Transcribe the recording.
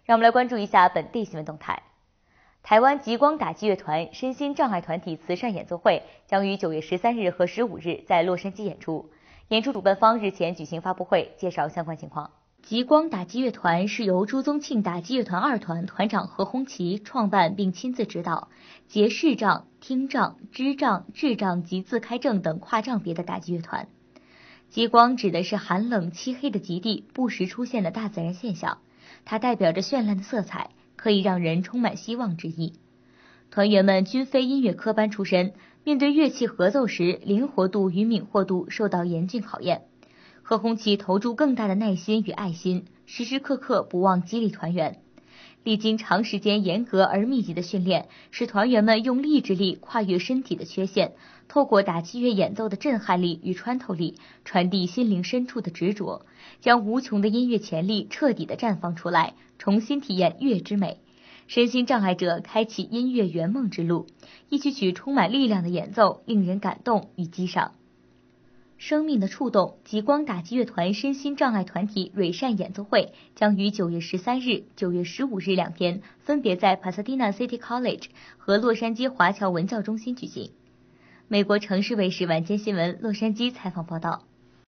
让我们来关注一下本地新闻动态。台湾极光打击乐团身心障碍团体慈善演奏会将于9月13日和15日在洛杉矶演出。演出主办方日前举行发布会，介绍相关情况。极光打击乐团是由朱宗庆打击乐团2团团长何鸿祺创办并亲自指导，结视障、听障、知障、智障及自开症等跨障别的打击乐团。极光指的是寒冷漆黑的极地不时出现的大自然现象，它代表着绚烂的色彩，可以让人充满希望之意。团员们均非音乐科班出身，面对乐器合奏时，灵活度与敏豁度受到严峻考验。何鸿祺投注更大的耐心与爱心，时时刻刻不忘激励团员。历经长时间严格而密集的训练，使团员们用意志力跨越身体的缺陷，透过打击乐演奏的震撼力与穿透力，传递心灵深处的执着，将无穷的音乐潜力彻底的绽放出来，重新体验乐之美。身心障碍者开启音乐圆梦之路，一曲曲充满力量的演奏令人感动与激赏。生命的触动极光打击乐团身心障碍团体蕊善演奏会将于9月13日、9月15日2天分别在 Pasadena City College 和洛杉矶华侨文教中心举行。美国城市卫视晚间新闻洛杉矶采访报道。